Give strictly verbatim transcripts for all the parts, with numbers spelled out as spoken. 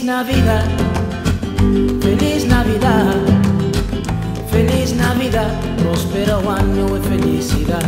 Navidad, feliz Navidad, feliz Navidad, próspero año y felicidad.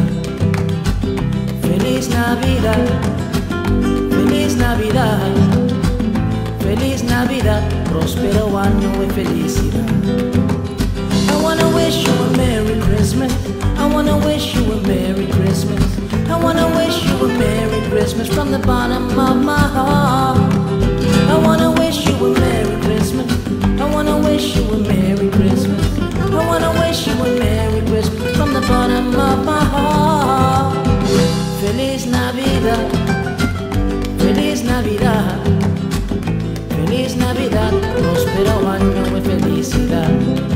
Feliz Navidad, feliz Navidad, feliz Navidad, próspero año y felicidad. I wanna wish you a Merry Christmas. I wanna wish you a Merry Christmas. I wanna wish you a Merry Christmas from the bottom of my heart. I wanna wish you a Merry Christmas. I wanna wish you a Merry Christmas. I wanna wish you a Merry Christmas from the bottom of my heart. Feliz Navidad, feliz Navidad, feliz Navidad, próspero año y felicidad.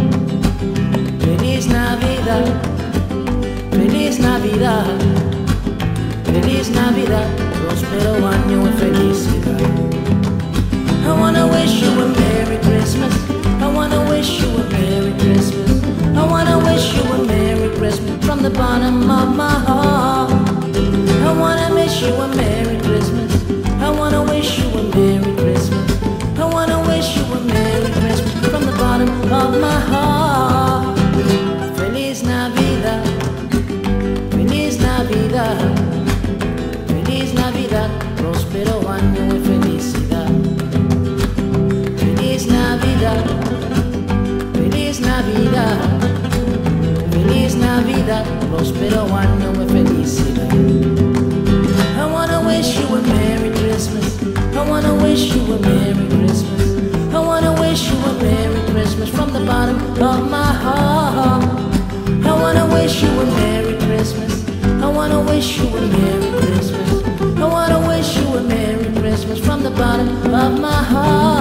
Feliz Navidad, feliz Navidad, feliz Navidad, próspero año y felicidad. I wanna wish you a Merry Christmas. I wanna wish you a Merry Christmas. I wanna wish you a Merry Christmas from the bottom of my heart. I wanna wish you a Merry Christmas. I wanna wish you a Merry Christmas. I wanna wish you a Merry Christmas from the bottom of my heart. Feliz Navidad, feliz Navidad, feliz Navidad, próspero año y felicidad. Feliz Navidad, feliz Navidad, feliz Navidad, próspero año y felicidad. I wanna wish you a Merry Christmas. I wanna wish you a Merry Christmas. I wanna wish you a Merry Christmas from the bottom of my heart. I wanna wish you a Merry Christmas. I wanna wish you a Merry Christmas. I wanna wish you a Merry Christmas from the bottom of my heart.